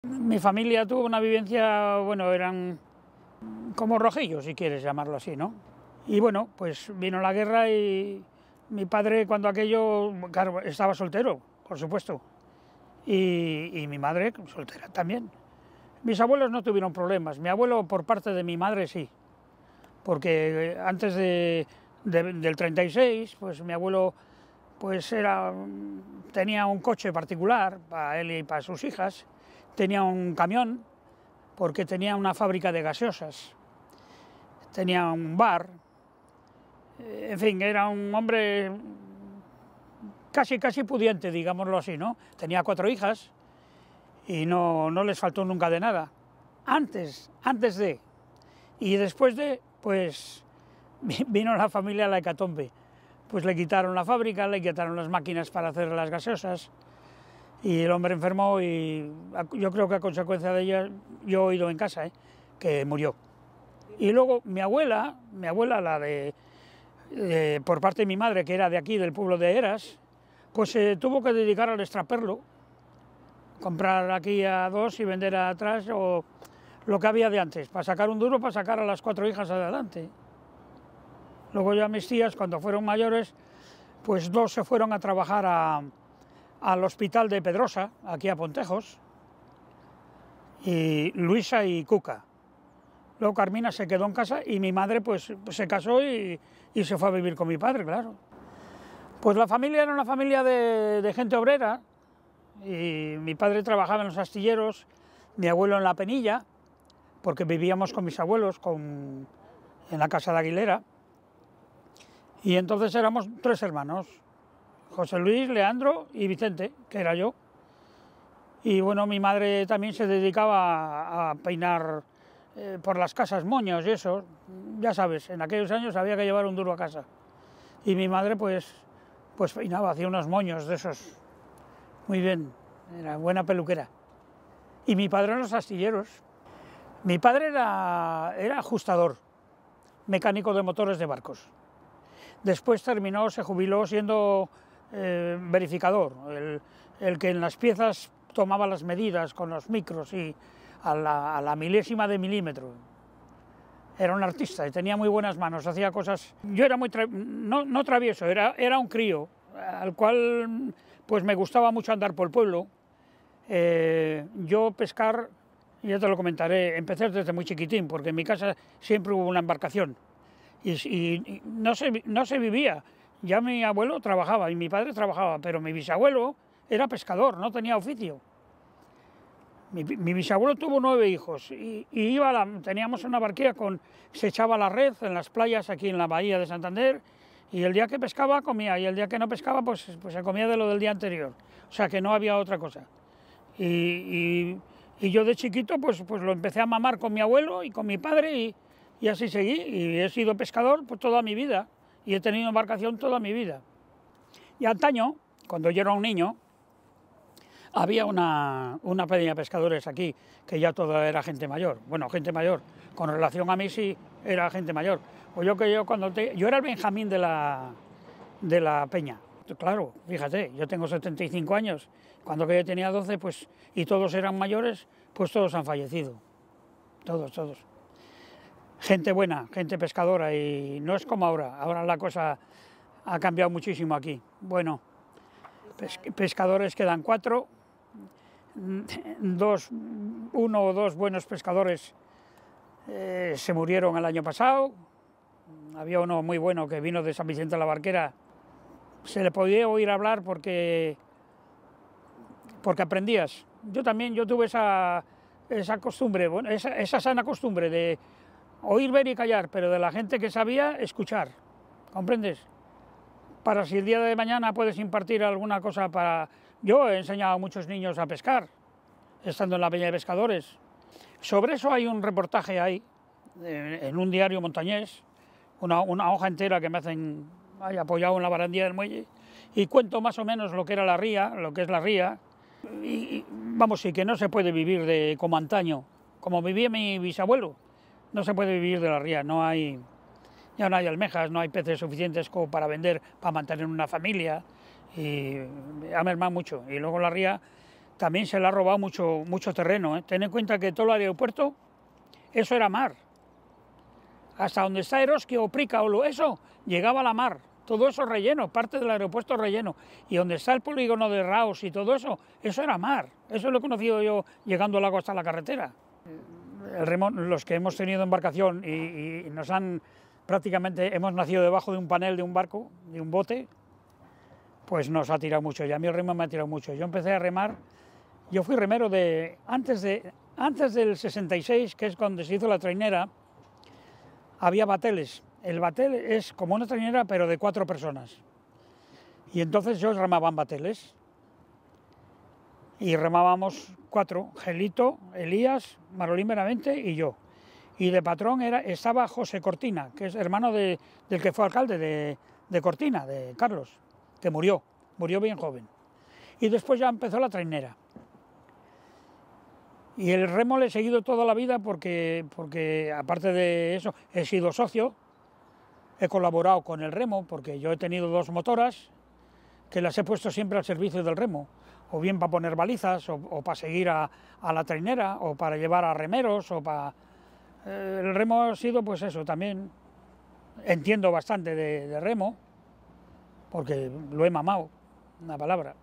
Mi familia tuvo una vivencia, bueno, eran como rojillos, si quieres llamarlo así, ¿no? Y bueno, pues vino la guerra y mi padre cuando aquello, claro, estaba soltero, por supuesto, y mi madre soltera también. Mis abuelos no tuvieron problemas, mi abuelo por parte de mi madre sí, porque antes del 36, pues mi abuelo pues tenía un coche particular para él y para sus hijas, tenía un camión porque tenía una fábrica de gaseosas, tenía un bar, en fin, era un hombre casi pudiente, digámoslo así, ¿no? Tenía 4 hijas y no les faltó nunca de nada. Antes de y después de, pues vino la familia a la hecatombe. Pues le quitaron la fábrica, le quitaron las máquinas para hacer las gaseosas y el hombre enfermó y yo creo que a consecuencia de ella, yo he oído en casa, que murió. Y luego mi abuela por parte de mi madre, que era de aquí, del pueblo de Eras, pues se tuvo que dedicar al extraperlo, comprar aquí a 2 y vender atrás, o lo que había de antes, para sacar un duro, para sacar a las 4 hijas adelante. Luego ya mis tías, cuando fueron mayores, pues 2 se fueron a trabajar al hospital de Pedrosa, aquí a Pontejos, y Luisa y Cuca. Luego Carmina se quedó en casa y mi madre pues se casó y se fue a vivir con mi padre, claro. Pues la familia era una familia de gente obrera y mi padre trabajaba en los astilleros, mi abuelo en la Penilla, porque vivíamos con mis abuelos en la casa de Aguilera. Y entonces éramos 3 hermanos, José Luis, Leandro y Vicente, que era yo. Y bueno, mi madre también se dedicaba a peinar por las casas moños y eso. Ya sabes, en aquellos años había que llevar un duro a casa. Y mi madre pues peinaba, hacía unos moños de esos. Muy bien, era buena peluquera. Y mi padre en los astilleros. Mi padre era ajustador, mecánico de motores de barcos. Después se jubiló siendo verificador, el que en las piezas tomaba las medidas con los micros y a la milésima de milímetro. Era un artista y tenía muy buenas manos, hacía cosas. Yo era muy, no travieso, era un crío, al cual pues me gustaba mucho andar por el pueblo. Yo pescar, ya te lo comentaré, empecé desde muy chiquitín, porque en mi casa siempre hubo una embarcación. Y no se vivía. Ya mi abuelo trabajaba y mi padre trabajaba, pero mi bisabuelo era pescador, no tenía oficio. Mi bisabuelo tuvo 9 hijos y teníamos una barquilla se echaba la red en las playas aquí en la bahía de Santander y el día que pescaba comía y el día que no pescaba pues se comía de lo del día anterior. O sea que no había otra cosa. Y yo de chiquito pues lo empecé a mamar con mi abuelo y con mi padre y así seguí, y he sido pescador pues toda mi vida, y he tenido embarcación toda mi vida. Y antaño, cuando yo era un niño, había una peña de pescadores aquí, que ya toda era gente mayor. Bueno, gente mayor, con relación a mí sí era gente mayor. Pues yo era el Benjamín de la peña. Claro, fíjate, yo tengo 75 años, cuando yo tenía 12, pues, y todos eran mayores, pues todos han fallecido, todos. Gente buena, gente pescadora, y no es como ahora la cosa ha cambiado muchísimo aquí. Bueno, pescadores quedan 4, 1 o 2 buenos pescadores se murieron el año pasado, había uno muy bueno que vino de San Vicente de la Barquera, se le podía oír hablar porque aprendías. Yo tuve esa costumbre, bueno, esa sana costumbre de oír, ver y callar, pero de la gente que sabía, escuchar, ¿comprendes? Para si el día de mañana puedes impartir alguna cosa para... Yo he enseñado a muchos niños a pescar, estando en la peña de pescadores. Sobre eso hay un reportaje ahí, en un diario montañés, una hoja entera que me hacen ahí apoyado en la barandilla del muelle, y cuento más o menos lo que era la ría, lo que es la ría, y vamos, sí que no se puede vivir como antaño, como vivía mi bisabuelo. No se puede vivir de la ría, ya no hay almejas, no hay peces suficientes como para vender, para mantener una familia, y ha mermado mucho. Y luego la ría también se le ha robado mucho terreno, ¿eh? Ten en cuenta que todo el aeropuerto, eso era mar. Hasta donde está Eroski o Prica o eso, llegaba a la mar. Todo eso relleno, parte del aeropuerto relleno. Y donde está el polígono de Raos y todo eso, eso era mar. Eso lo he conocido yo llegando al lago hasta la carretera. El remo, los que hemos tenido embarcación y nos han prácticamente, hemos nacido debajo de un panel de un barco, de un bote, pues nos ha tirado mucho. Y a mí el remo me ha tirado mucho. Yo empecé a remar, yo fui remero antes del 66, que es cuando se hizo la trainera, había bateles. El batel es como una trainera, pero de 4 personas. Y entonces yo remaba en bateles. Y remábamos 4, Gelito, Elías, Marolín Benavente y yo. Y de patrón estaba José Cortina, que es hermano del que fue alcalde de Cortina, de Carlos, que murió bien joven. Y después ya empezó la trainera. Y el remo le he seguido toda la vida porque aparte de eso he sido socio, he colaborado con el remo porque yo he tenido 2 motoras que las he puesto siempre al servicio del remo, o bien para poner balizas, o para seguir a la trainera, o para llevar a remeros, el remo ha sido pues eso, también entiendo bastante de remo, porque lo he mamado, una palabra,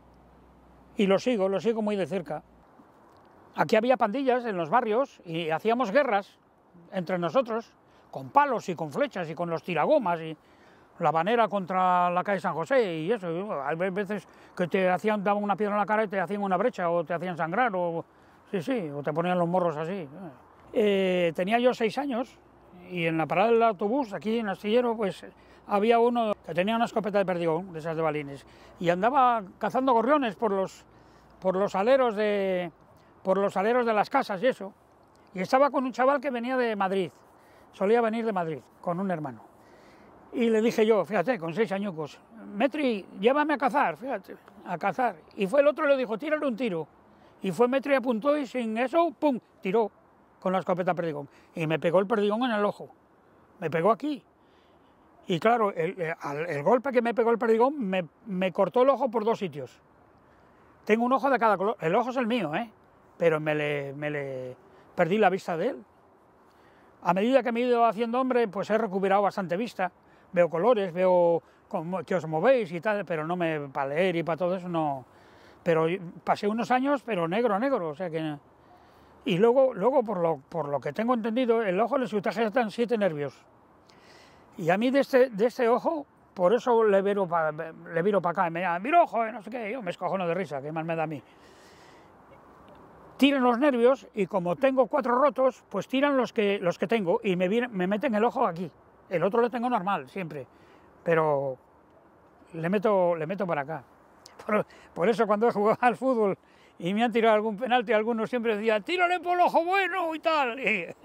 y lo sigo muy de cerca. Aquí había pandillas en los barrios y hacíamos guerras entre nosotros, con palos y con flechas y con los tiragomas y la Habanera contra la calle San José y eso. Hay veces que daban una piedra en la cara y te hacían una brecha o te hacían sangrar o te ponían los morros así. Tenía yo 6 años y en la parada del autobús, aquí en Astillero, pues había uno que tenía una escopeta de perdigón, de esas de balines, y andaba cazando gorriones por los aleros de las casas y eso. Y estaba con un chaval que venía de Madrid, solía venir de Madrid, con un hermano. Y le dije yo, fíjate, con 6 añucos, Metri, llévame a cazar, fíjate, a cazar. Y fue el otro y le dijo, tírale un tiro. Y fue Metri, apuntó y sin eso, pum, tiró con la escopeta perdigón. Y me pegó el perdigón en el ojo, me pegó aquí. Y claro, el golpe que me pegó el perdigón me cortó el ojo por 2 sitios. Tengo un ojo de cada color, el ojo es el mío, pero me le perdí la vista de él. A medida que me he ido haciendo hombre, pues he recuperado bastante vista. Veo colores, veo que os movéis y tal, pero no para leer y para todo eso no. Pero pasé unos años, pero negro, o sea que. Y luego por lo que tengo entendido, el ojo le sujetan 7 nervios. Y a mí de este ojo, por eso le viro para acá, y me llama, mira ojo, no sé qué, yo me escojono de risa, que más me da a mí. Tiran los nervios y como tengo 4 rotos, pues tiran los que tengo y me meten el ojo aquí. El otro lo tengo normal, siempre, pero le meto para acá. Por eso cuando he jugado al fútbol y me han tirado algún penalti, algunos siempre decían, tírale por el ojo bueno y tal.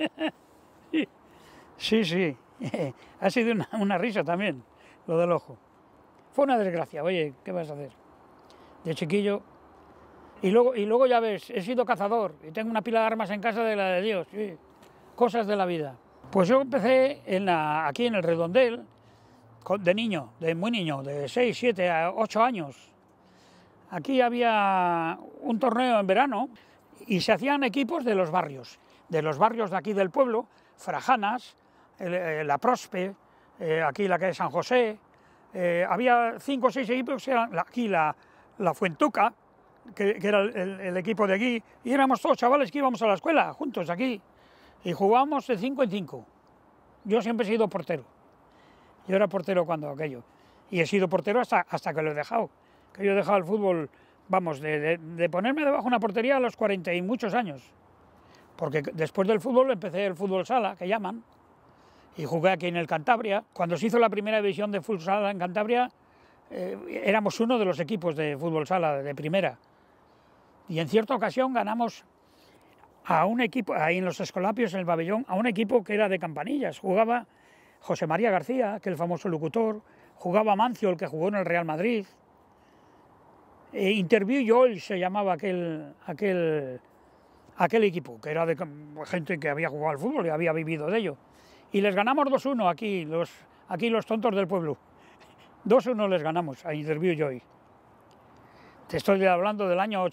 Sí, ha sido una risa también, lo del ojo. Fue una desgracia, oye, ¿qué vas a hacer? De chiquillo. Y luego ya ves, he sido cazador y tengo una pila de armas en casa de la de Dios, sí, cosas de la vida. Pues yo empecé aquí en el Redondel, de muy niño, de 6, 7 a 8 años. Aquí había un torneo en verano y se hacían equipos de los barrios de aquí del pueblo, Frajanas, la Prospe, aquí la calle San José. Había 5 o 6 equipos, aquí la Fuentuca, que era el equipo de aquí, y éramos todos chavales que íbamos a la escuela juntos aquí y jugábamos de 5 en 5. Yo siempre he sido portero, yo era portero cuando aquello, y he sido portero hasta que lo he dejado, que yo he dejado el fútbol, vamos, de ponerme debajo de una portería a los 40 y muchos años, porque después del fútbol empecé el fútbol sala, que llaman, y jugué aquí en el Cantabria. Cuando se hizo la primera división de fútbol sala en Cantabria, éramos uno de los equipos de fútbol sala de primera. Y en cierta ocasión ganamos a un equipo, ahí en los Escolapios, en el pabellón, a un equipo que era de Campanillas. Jugaba José María García, que es el famoso locutor, jugaba Mancio, el que jugó en el Real Madrid. Interview Joel se llamaba aquel equipo, que era de gente que había jugado al fútbol y había vivido de ello. Y les ganamos 2-1 aquí los tontos del pueblo. 2-1 les ganamos a Interview Joy. Te estoy hablando del año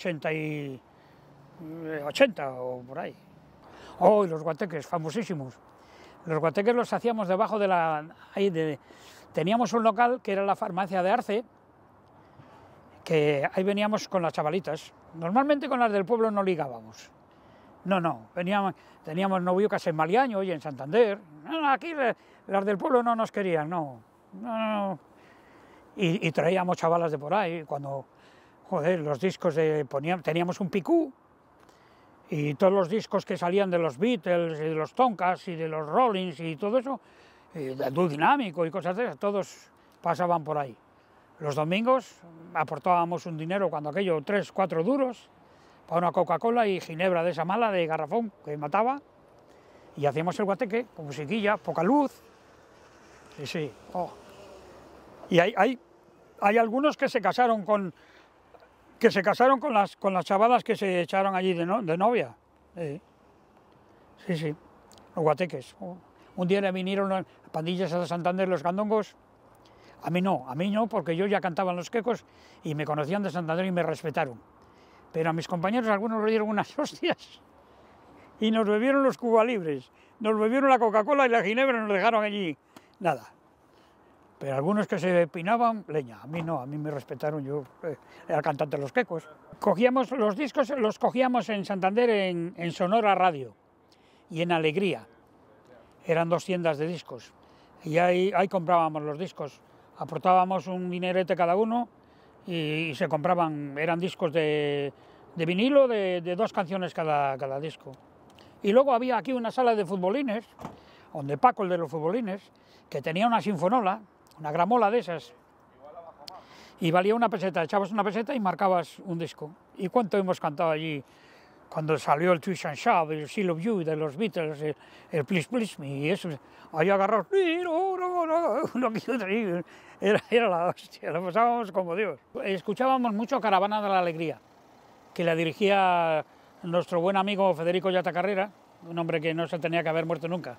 80 o por ahí. Oh, y los guateques, famosísimos. Los guateques los hacíamos debajo de la... teníamos un local que era la farmacia de Arce, que ahí veníamos con las chavalitas. Normalmente con las del pueblo no ligábamos. No, teníamos noviocas en Maliaño y en Santander. No, aquí las del pueblo no nos querían, no. Y traíamos chavalas de por ahí, cuando, joder, los discos teníamos un picú, y todos los discos que salían de los Beatles, y de los Tonkas, y de los Rollins, y todo eso, y del dúo dinámico y cosas de esas, todos pasaban por ahí. Los domingos aportábamos un dinero, cuando aquello, 3, 4 duros, para una Coca-Cola y ginebra de esa mala, de garrafón, que mataba, y hacíamos el guateque, con musiquilla, poca luz, sí. Oh. Y hay algunos que se casaron con las chavalas que se echaron allí de novia. Sí, los guateques. Oh. Un día le vinieron las pandillas de Santander, los gandongos. A mí no, porque yo ya cantaba en los quecos y me conocían de Santander y me respetaron. Pero a mis compañeros algunos le dieron unas hostias y nos bebieron los cubalibres, nos bebieron la Coca-Cola y la ginebra y nos dejaron allí. Nada. Pero algunos que se pinaban, leña. A mí no, a mí me respetaron, yo era cantante de los quecos. Cogíamos los discos, los cogíamos en Santander, en Sonora Radio y en Alegría. Eran 2 tiendas de discos y ahí comprábamos los discos. Aportábamos un dinerete cada uno y se compraban, eran discos de vinilo de 2 canciones cada disco. Y luego había aquí una sala de futbolines, donde Paco, el de los futbolines, que tenía una sinfonola, una gramola de esas, y valía 1 peseta, echabas 1 peseta y marcabas un disco. ¿Y cuánto hemos cantado allí? Cuando salió el Twist and Shout, el Seal of You de los Beatles, el Please Please Me, y eso, ahí agarrados, era la hostia, lo pasábamos como Dios. Escuchábamos mucho Caravana de la Alegría, que la dirigía nuestro buen amigo Federico Llata Carrera, un hombre que no se tenía que haber muerto nunca,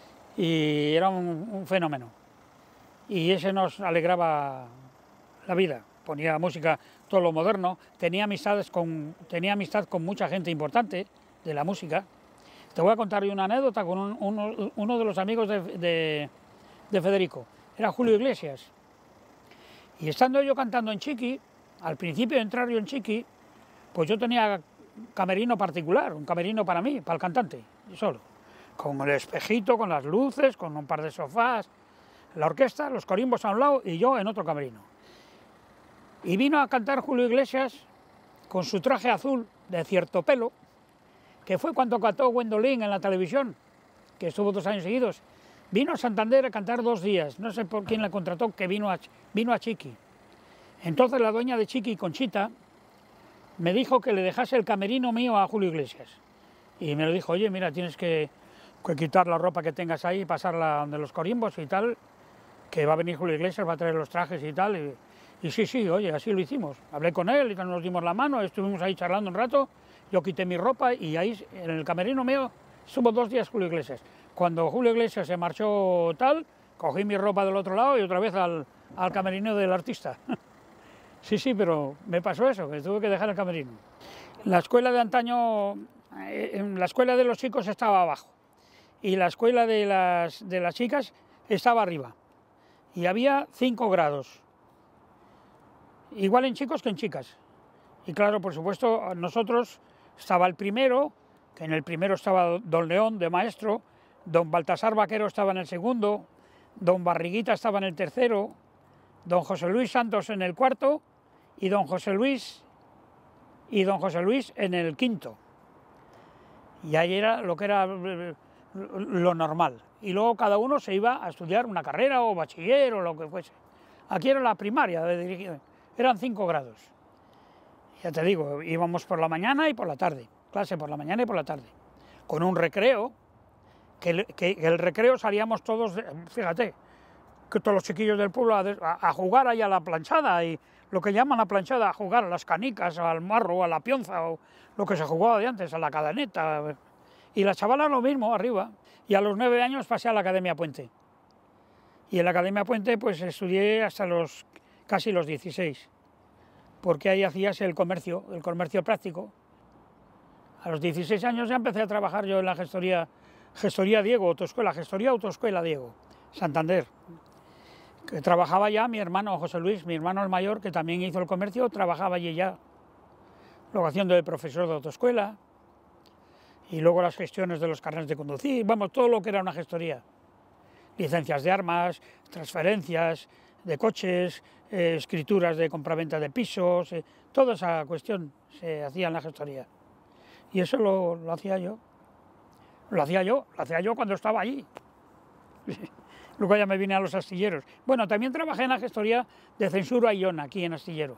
y era un fenómeno. Y ese nos alegraba la vida. Ponía música, todo lo moderno, tenía amistad con mucha gente importante de la música. Te voy a contar una anécdota con uno de los amigos de Federico, era Julio Iglesias. Y estando yo cantando en Chiqui, al principio de entrar yo en Chiqui, pues yo tenía camerino particular, un camerino para mí, para el cantante, yo solo, con el espejito, con las luces, con un par de sofás, la orquesta, los corimbos a un lado y yo en otro camerino. Y vino a cantar Julio Iglesias con su traje azul de cierto pelo, que fue cuando cantó Gwendolyn en la televisión, que estuvo 2 años seguidos. Vino a Santander a cantar 2 días, no sé por quién la contrató, que vino a Chiqui. Entonces la dueña de Chiqui, Conchita, me dijo que le dejase el camerino mío a Julio Iglesias. Y me lo dijo, oye, mira, tienes que quitar la ropa que tengas ahí y pasarla donde los corimbos y tal, que va a venir Julio Iglesias, va a traer los trajes y tal. Y sí, oye, así lo hicimos. Hablé con él y nos dimos la mano, estuvimos ahí charlando un rato, yo quité mi ropa y ahí en el camerino mío estuvo 2 días Julio Iglesias. Cuando Julio Iglesias se marchó tal, cogí mi ropa del otro lado y otra vez al camerino del artista. Sí, pero me pasó eso, que tuve que dejar el camerino. La escuela de antaño, la escuela de los chicos estaba abajo y la escuela de las chicas estaba arriba. Y había 5 grados. Igual en chicos que en chicas. Y claro, por supuesto, nosotros estaba el primero, que en el primero estaba don León de maestro, don Baltasar Vaquero estaba en el segundo, don Barriguita estaba en el tercero, don José Luis Santos en el cuarto y don José Luis en el quinto. Y ahí era lo que era lo normal. Y luego cada uno se iba a estudiar una carrera o bachiller o lo que fuese. Aquí era la primaria de dirigir. Eran 5 grados. Ya te digo, íbamos por la mañana y por la tarde, clase por la mañana y por la tarde, con un recreo, que el recreo salíamos todos, fíjate, que todos los chiquillos del pueblo a jugar ahí a la planchada, y lo que llaman la planchada, a jugar a las canicas, al marro, a la pionza, o lo que se jugaba de antes, a la cadeneta. Y las chavalas lo mismo, arriba. Y a los 9 años pasé a la Academia Puente. Y en la Academia Puente pues estudié hasta casi los 16. porque ahí hacías el comercio práctico. A los 16 años ya empecé a trabajar yo en la gestoría Diego, gestoría autoescuela Diego, Santander. Que trabajaba ya mi hermano José Luis, mi hermano el mayor, que también hizo el comercio, trabajaba allí ya, luego haciendo de profesor de autoescuela, y luego las gestiones de los carnets de conducir, vamos, todo lo que era una gestoría. Licencias de armas, transferencias de coches, escrituras de compraventa de pisos, toda esa cuestión se hacía en la gestoría. Y eso lo hacía yo. Lo hacía yo cuando estaba allí. Luego ya me vine a los astilleros. Bueno, también trabajé en la gestoría de Censura y Iona, aquí en Astillero.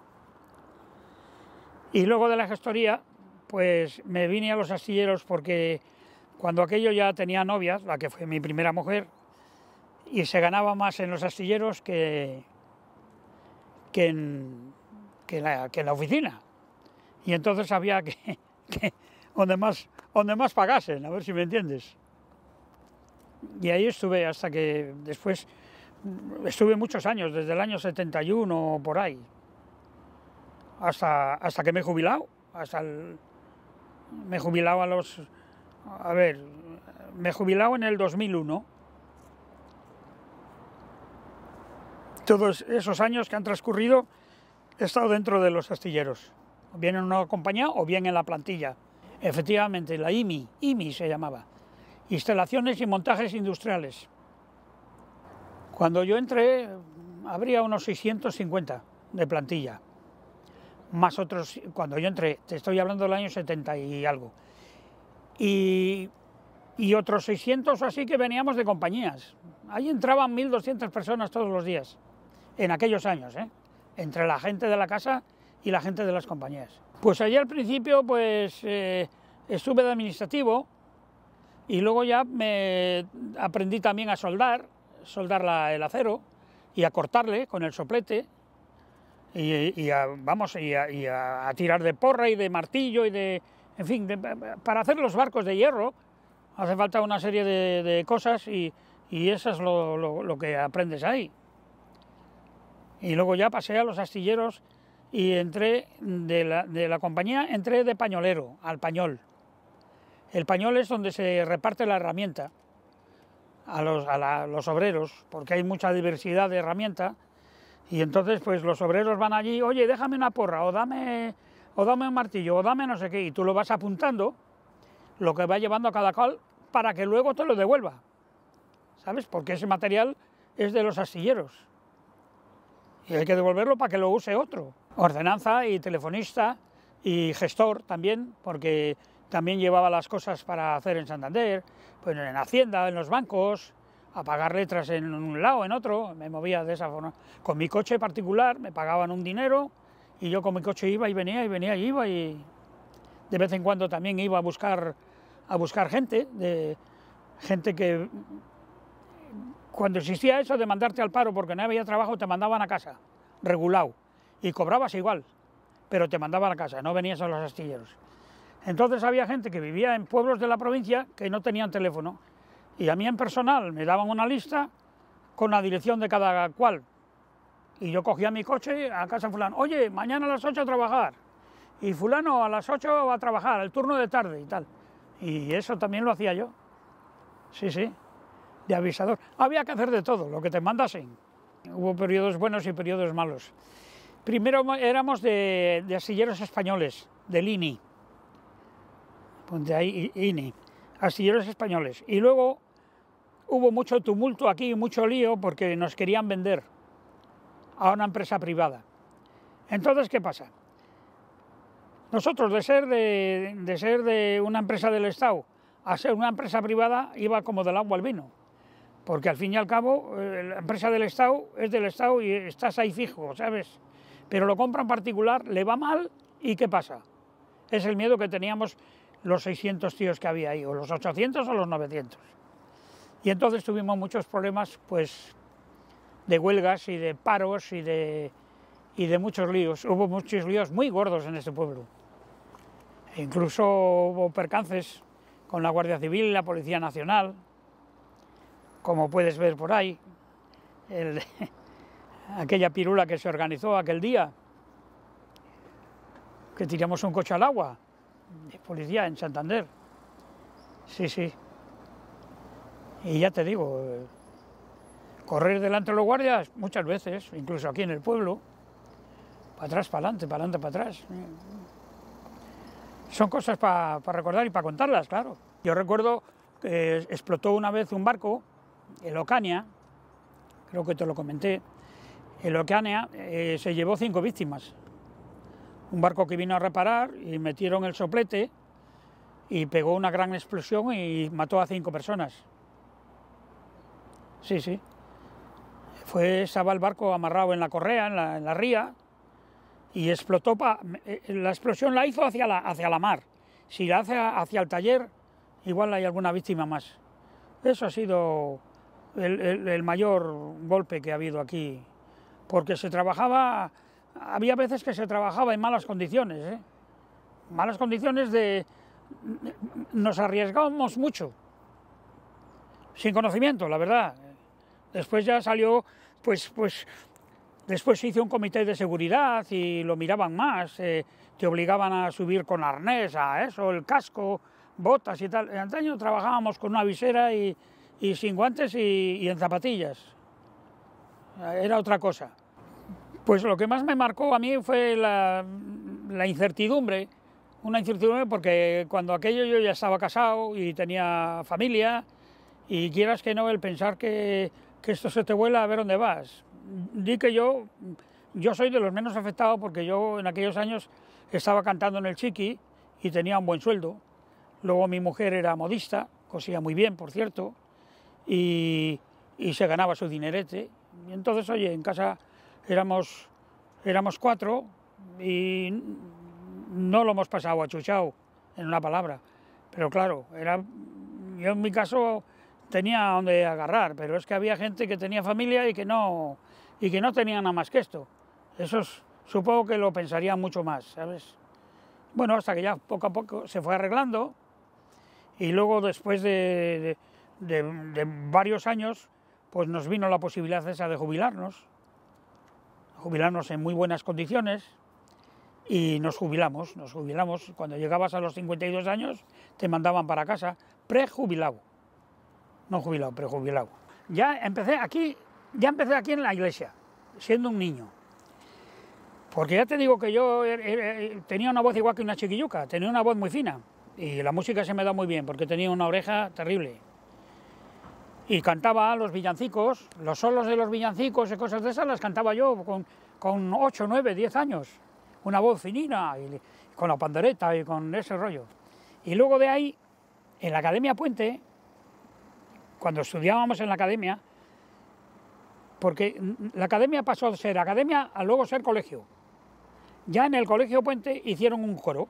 Y luego de la gestoría, pues me vine a los astilleros porque cuando aquello ya tenía novias, la que fue mi primera mujer, y se ganaba más en los astilleros que en la oficina. Y entonces había que donde más pagasen, a ver si me entiendes. Y ahí estuve hasta que después, estuve muchos años, desde el año 71 por ahí, hasta que me he jubilado, me he jubilado me he jubilado en el 2001. Todos esos años que han transcurrido he estado dentro de los astilleros, bien en una compañía o bien en la plantilla. Efectivamente, la IMI se llamaba, Instalaciones y Montajes Industriales. Cuando yo entré, habría unos 650 de plantilla, más otros, cuando yo entré, te estoy hablando del año 70 y algo, y otros 600 o así que veníamos de compañías. Ahí entraban 1.200 personas todos los días, en aquellos años, entre la gente de la casa y la gente de las compañías. Pues allí al principio pues estuve de administrativo y luego ya me aprendí también a soldar el acero y a cortarle con el soplete y a tirar de porra y de martillo y en fin, para hacer los barcos de hierro hace falta una serie de cosas y eso es lo que aprendes ahí. Y luego ya pasé a los astilleros y entré de la compañía, entré de pañolero al pañol. El pañol es donde se reparte la herramienta a los obreros, porque hay mucha diversidad de herramienta, y entonces pues los obreros van allí, oye, déjame una porra, o dame un martillo, o dame no sé qué, y tú lo vas apuntando, lo que va llevando a cada cual, para que luego te lo devuelva, ¿sabes? Porque ese material es de los astilleros, y hay que devolverlo para que lo use otro. Ordenanza y telefonista y gestor también, porque también llevaba las cosas para hacer en Santander, pues en Hacienda, en los bancos, a pagar letras en un lado, en otro, me movía de esa forma. Con mi coche particular me pagaban un dinero y yo con mi coche iba y venía y iba, y de vez en cuando también iba a buscar gente que cuando existía eso de mandarte al paro porque no había trabajo te mandaban a casa, regulado, y cobrabas igual, pero te mandaban a casa, no venías a los astilleros. Entonces había gente que vivía en pueblos de la provincia que no tenían teléfono y a mí en personal me daban una lista con la dirección de cada cual y yo cogía mi coche a casa de fulano, oye, mañana a las 8 a trabajar y fulano a las 8 va a trabajar, el turno de tarde y tal. Y eso también lo hacía yo, sí, de avisador. Había que hacer de todo, lo que te mandasen. Hubo periodos buenos y periodos malos. Primero éramos de astilleros españoles, del INI. De ahí INI, astilleros españoles. Y luego hubo mucho tumulto aquí, mucho lío, porque nos querían vender a una empresa privada. Entonces, ¿qué pasa? Nosotros, de ser de una empresa del Estado a ser una empresa privada, iba como del agua al vino. Porque al fin y al cabo, la empresa del Estado es del Estado y estás ahí fijo, ¿sabes? Pero lo compra en particular, le va mal, ¿y qué pasa? Es el miedo que teníamos los 600 tíos que había ahí, o los 800 o los 900. Y entonces tuvimos muchos problemas, pues, de huelgas y de paros y de muchos líos. Hubo muchos líos muy gordos en este pueblo. E incluso hubo percances con la Guardia Civil y la Policía Nacional, como puedes ver por ahí, aquella pirula que se organizó aquel día. que tiramos un coche al agua, de policía en Santander. Sí, sí. Y ya te digo, correr delante de los guardias muchas veces, incluso aquí en el pueblo, para atrás, para adelante, para adelante, para atrás. Son cosas para recordar y para contarlas, claro. Yo recuerdo que explotó una vez un barco, el Ocaña, creo que te lo comenté. El Ocaña se llevó 5 víctimas. Un barco que vino a reparar y metieron el soplete y pegó una gran explosión y mató a 5 personas. Sí, sí. Estaba el barco amarrado en la correa, en la ría, y explotó. La explosión la hizo hacia la mar. Si la hace hacia el taller, igual hay alguna víctima más. Eso ha sido el mayor golpe que ha habido aquí, porque había veces que se trabajaba en malas condiciones, malas condiciones nos arriesgábamos mucho, sin conocimiento, la verdad. Después ya salió, pues después se hizo un comité de seguridad y lo miraban más, te obligaban a subir con arnés, a eso, el casco, botas y tal. En antaño trabajábamos con una visera y sin guantes y en zapatillas. Era otra cosa. Pues lo que más me marcó a mí fue la incertidumbre, una incertidumbre porque cuando aquello yo ya estaba casado y tenía familia, y quieras que no, el pensar que esto se te vuela a ver dónde vas. Di que yo soy de los menos afectados porque yo en aquellos años estaba cantando en el Chiqui y tenía un buen sueldo. Luego mi mujer era modista, cosía muy bien, por cierto, y se ganaba su dinerete. Y entonces, oye, en casa éramos 4 y no lo hemos pasado achuchado, en una palabra. Pero claro, yo en mi caso tenía donde agarrar, pero es que había gente que tenía familia y que no tenía nada más que esto. Eso supongo que lo pensaría mucho más, ¿sabes? Bueno, hasta que ya poco a poco se fue arreglando y luego después de varios años pues nos vino la posibilidad esa de jubilarnos en muy buenas condiciones y nos jubilamos. Cuando llegabas a los 52 años te mandaban para casa prejubilado, no jubilado, prejubilado. Ya empecé aquí en la iglesia, siendo un niño. Porque ya te digo que yo tenía una voz igual que una chiquilluca, tenía una voz muy fina y la música se me da muy bien porque tenía una oreja terrible. Y cantaba los villancicos, los solos de los villancicos y cosas de esas las cantaba yo con 8, 9, 10 años. Una voz finina, y con la pandereta y con ese rollo. Y luego de ahí, en la Academia Puente, cuando estudiábamos en la academia, porque la academia pasó a ser academia a luego ser colegio. Ya en el Colegio Puente hicieron un coro.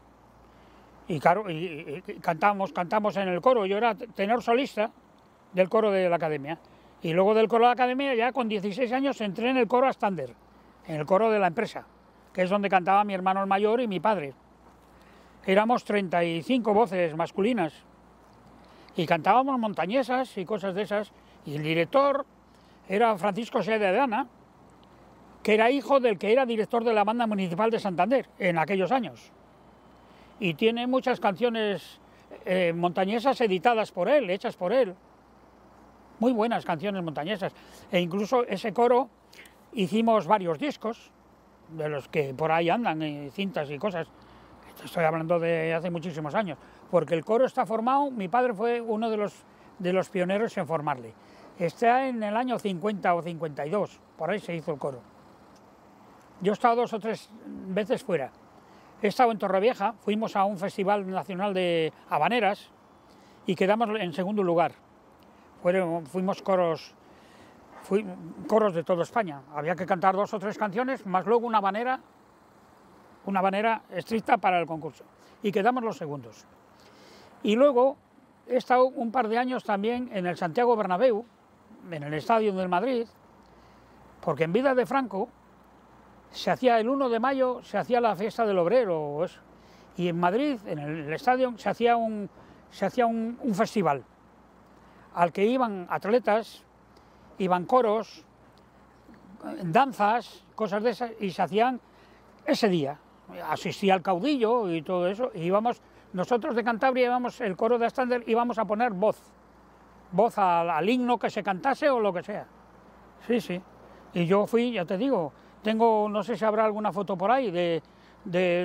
Y claro, y cantamos en el coro. Yo era tenor solista del coro de la academia. Y luego del coro de la academia, ya con 16 años, entré en el coro Astander, en el coro de la empresa, que es donde cantaba mi hermano el mayor y mi padre. Éramos 35 voces masculinas y cantábamos montañesas y cosas de esas. Y el director era Francisco Sede de Ana, que era hijo del que era director de la banda municipal de Santander en aquellos años. Y tiene muchas canciones montañesas editadas por él, hechas por él. Muy buenas canciones montañesas. E incluso ese coro hicimos varios discos, de los que por ahí andan, cintas y cosas. Estoy hablando de hace muchísimos años. Porque el coro está formado, mi padre fue uno de los pioneros en formarle. Está en el año 50 o 52, por ahí se hizo el coro. Yo he estado 2 o 3 veces fuera. He estado en Torrevieja, fuimos a un festival nacional de habaneras y quedamos en segundo lugar. Fuimos coros de toda España. Había que cantar 2 o 3 canciones, más luego una habanera estricta para el concurso. Y quedamos los segundos. Y luego he estado un par de años también en el Santiago Bernabéu, en el Estadio del Madrid, porque en vida de Franco se hacía el 1 de mayo, se hacía la fiesta del obrero, y en Madrid, en el estadio, se hacía un festival al que iban atletas, iban coros, danzas, cosas de esas, y se hacían ese día. asistía al caudillo y todo eso, y íbamos, nosotros de Cantabria íbamos, el coro de Astander, íbamos a poner voz al himno que se cantase o lo que sea. Sí, sí. Y yo fui, ya te digo, tengo, no sé si habrá alguna foto por ahí, de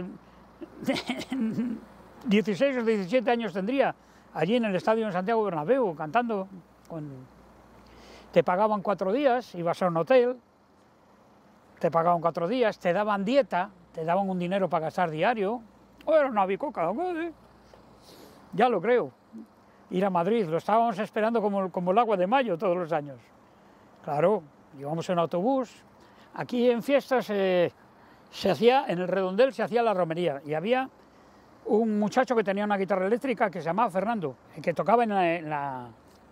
16 o 17 años tendría, allí en el estadio en Santiago Bernabéu, cantando. Te pagaban 4 días, ibas a un hotel, te pagaban 4 días, te daban dieta, te daban un dinero para gastar diario, o era una bicoca, ya lo creo. Ir a Madrid, lo estábamos esperando como el agua de mayo todos los años. Claro, íbamos en autobús. Aquí en fiestas se hacía, en el Redondel se hacía la romería, y había un muchacho que tenía una guitarra eléctrica que se llamaba Fernando, que tocaba en la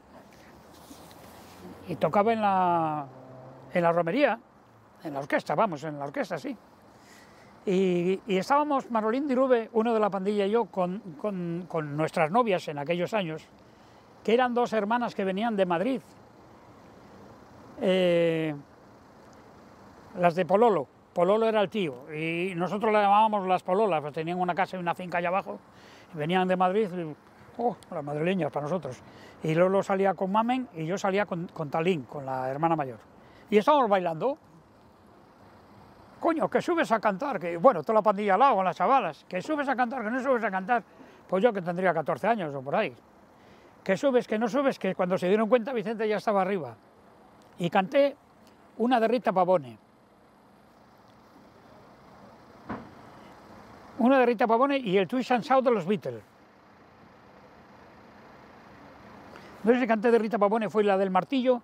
romería, en la orquesta, vamos, en la orquesta, sí. Y estábamos Manolín Dirube, uno de la pandilla y yo, con nuestras novias en aquellos años, que eran 2 hermanas que venían de Madrid, las de Pololo. Pololo era el tío, y nosotros la llamábamos las Pololas, pues tenían una casa y una finca allá abajo, y venían de Madrid, y, las madrileñas para nosotros. Y Lolo salía con Mamen y yo salía con Talín, con la hermana mayor. Y estábamos bailando. Coño, que subes a cantar, que bueno, toda la pandilla al lado con las chavalas, que subes a cantar, que no subes a cantar. Pues yo que tendría 14 años o por ahí. Que subes, que no subes, que cuando se dieron cuenta Vicente ya estaba arriba. Y canté una de Rita Pavone. Una de Rita Pavone y el Twist and Shout de los Beatles. No sé si canté de Rita Pavone, fue la del martillo.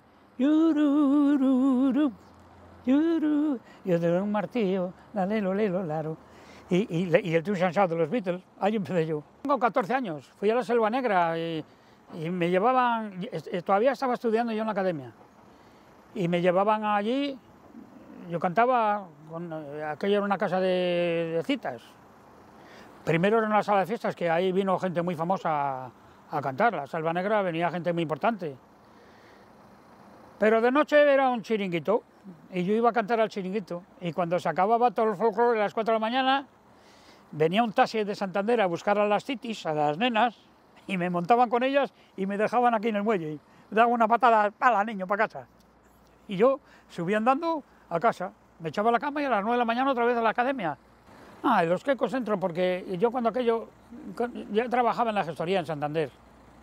Yo de un martillo, la lelo, lelo, laro. Y el Twist and Shout de los Beatles, ahí empecé yo. Tengo 14 años, fui a la Selva Negra y me llevaban, todavía estaba estudiando yo en la academia, y me llevaban allí, yo cantaba, aquello era una casa de citas. Primero era una sala de fiestas, que ahí vino gente muy famosa a cantar, la Selva Negra venía gente muy importante. Pero de noche era un chiringuito, y yo iba a cantar al chiringuito, y cuando se acababa todo el folclore a las 4 de la mañana, venía un taxi de Santander a buscar a las titis, a las nenas, y me montaban con ellas y me dejaban aquí en el muelle. Y daba una patada, ¡pala, niño, para casa! Y yo subía andando a casa, me echaba a la cama y a las 9 de la mañana otra vez a la academia. Ah, y los quecos entro, porque yo cuando ya trabajaba en la gestoría en Santander.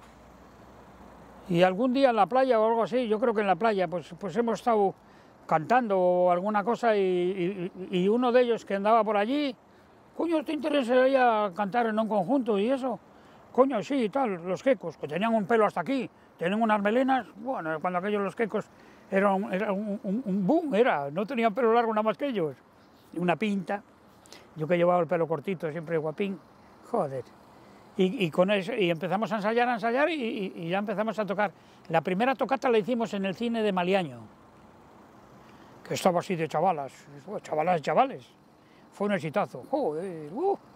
Y algún día en la playa o algo así, yo creo que en la playa, pues hemos estado cantando o alguna cosa, y uno de ellos que andaba por allí, coño, ¿te interesaría cantar en un conjunto y eso? Coño, sí, y tal, los quecos, que tenían un pelo hasta aquí, tenían unas melenas, bueno, cuando aquellos los quecos era un boom, no tenían pelo largo nada más que ellos, y una pinta, yo que llevaba el pelo cortito, siempre guapín, joder. Y con eso, y empezamos a ensayar y ya empezamos a tocar. La primera tocata la hicimos en el cine de Maliaño, que estaba así de chavalas, chavales. Fue un exitazo. Joder,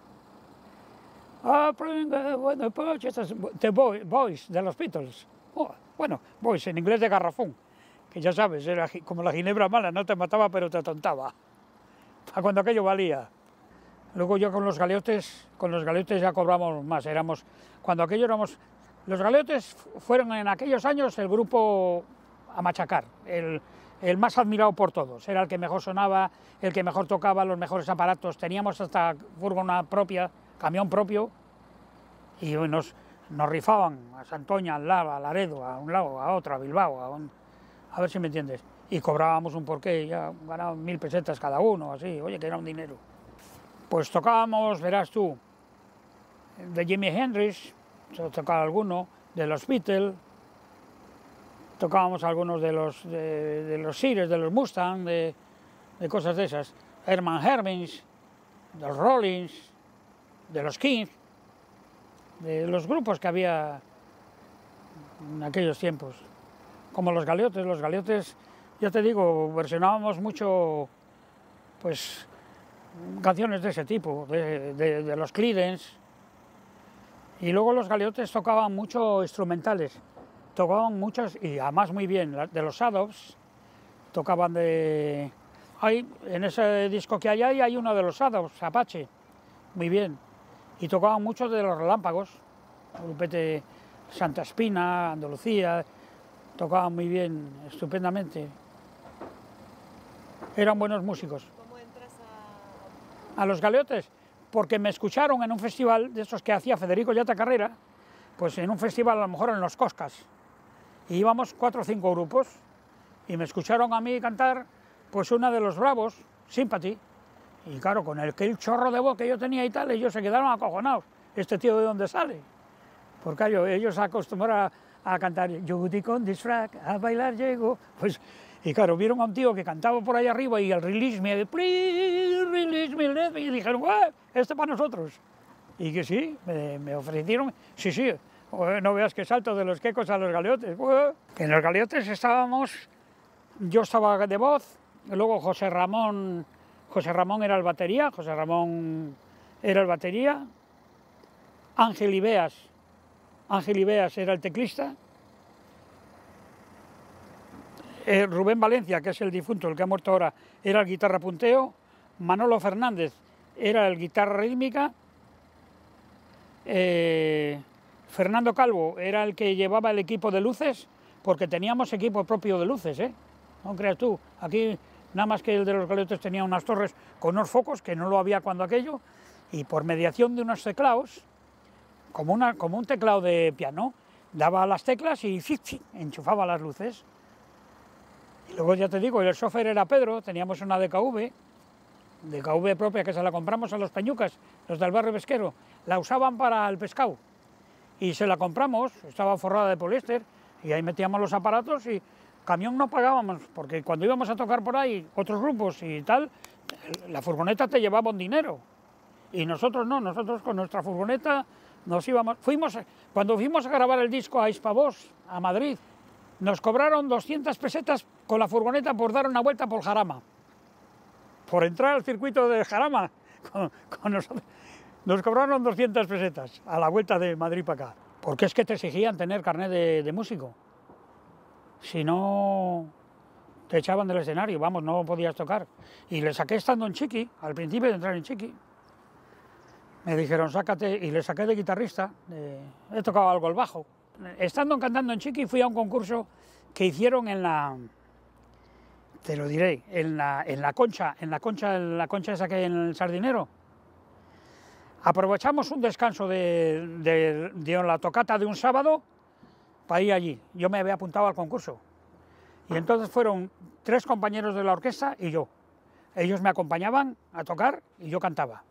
The Boys, de los Beatles. Bueno, Boys, en inglés de garrafón, que ya sabes, era como la ginebra mala, no te mataba pero te atontaba. Para cuando aquello valía. Luego yo con los galeotes ya cobramos más, cuando aquello éramos, los galeotes fueron en aquellos años el grupo a machacar, el más admirado por todos, era el que mejor sonaba, el que mejor tocaba, los mejores aparatos, teníamos hasta furgona propia, camión propio, y nos rifaban a Santoña, al lado, a Laredo, a un lado, a otro, a Bilbao, a ver si me entiendes, y cobrábamos un porqué, ya ganábamos 1000 pesetas cada uno, así, oye, que era un dinero. Pues tocábamos, verás tú, de Jimi Hendrix, tocaba alguno, de los Beatles, tocábamos algunos de los Sears, de los Mustang, de cosas de esas, Herman Hermins, de los Rollins, de los Kings, de los grupos que había en aquellos tiempos, como los galeotes, ya te digo, versionábamos mucho, pues, canciones de ese tipo, de los Creedence, y luego los galeotes tocaban mucho instrumentales, tocaban muchas, y además muy bien, de los Shadows, tocaban en ese disco que hay ahí, hay uno de los Shadows, Apache, muy bien. Y tocaban muchos de los Relámpagos, grupete Santa Espina, Andalucía, tocaban muy bien, estupendamente. Eran buenos músicos. ¿Cómo entras A los Galeotes, porque me escucharon en un festival de esos que hacía Federico Llata Carrera, pues en un festival a lo mejor en Los Coscas. Y íbamos 4 o 5 grupos y me escucharon a mí cantar pues una de Los Bravos, Sympathy. Y claro, con el chorro de voz que yo tenía y tal, ellos se quedaron acojonados. ¿Este tío de dónde sale? Porque claro, ellos se acostumbraron a cantar Judy con disfraz, a bailar llego. Pues, y claro, vieron a un tío que cantaba por ahí arriba y el release me, please release me, let me, y dijeron, este para nosotros. Y que sí, me ofrecieron, sí, no veas que salto de los quecos a los Galeotes. En los Galeotes estábamos, yo estaba de voz, y luego José Ramón era el batería, Ángel Ibeas era el teclista, Rubén Valencia, que es el difunto, el que ha muerto ahora, era el guitarra punteo, Manolo Fernández era el guitarra rítmica, Fernando Calvo era el que llevaba el equipo de luces, porque teníamos equipo propio de luces, no creas tú, aquí nada más que el de los Galeotes tenía unas torres con unos focos, que no lo había cuando aquello, y por mediación de unos teclados, como un teclado de piano, daba las teclas y enchufaba las luces. Y luego ya te digo, el chofer era Pedro, teníamos una DKV propia que se la compramos a los Peñucas, los del barrio pesquero, la usaban para el pescado. Y se la compramos, estaba forrada de poliéster, y ahí metíamos los aparatos y camión no pagábamos, porque cuando íbamos a tocar por ahí otros grupos y tal, la furgoneta te llevaba un dinero. Y nosotros no, nosotros con nuestra furgoneta nos íbamos. Cuando fuimos a grabar el disco a Hispavox, a Madrid, nos cobraron 200 pesetas con la furgoneta por dar una vuelta por Jarama. Por entrar al circuito de Jarama con nosotros. Nos cobraron 200 pesetas a la vuelta de Madrid para acá. Porque es que te exigían tener carnet de músico. Si no, te echaban del escenario, vamos, no podías tocar. Y le saqué estando en Chiqui, al principio de entrar en Chiqui. Me dijeron, sácate, y le saqué de guitarrista, he tocado algo el bajo. Estando cantando en Chiqui fui a un concurso que hicieron en la, te lo diré, en la concha esa que hay en el Sardinero. Aprovechamos un descanso de la tocata de un sábado para ir allí. Yo me había apuntado al concurso. Y entonces fueron 3 compañeros de la orquesta y yo. Ellos me acompañaban a tocar y yo cantaba.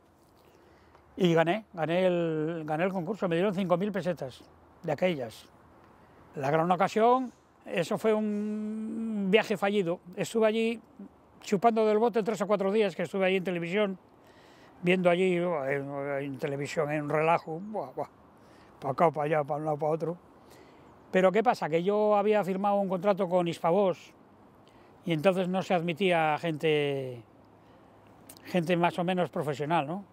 Y gané el concurso, me dieron 5.000 pesetas de aquellas. La gran ocasión, eso fue un viaje fallido. Estuve allí chupando del bote 3 o 4 días que estuve allí en televisión, viendo allí en televisión, en un relajo, para acá, para allá, para un lado, para otro. Pero ¿qué pasa? Que yo había firmado un contrato con Hispavox y entonces no se admitía gente más o menos profesional, ¿no?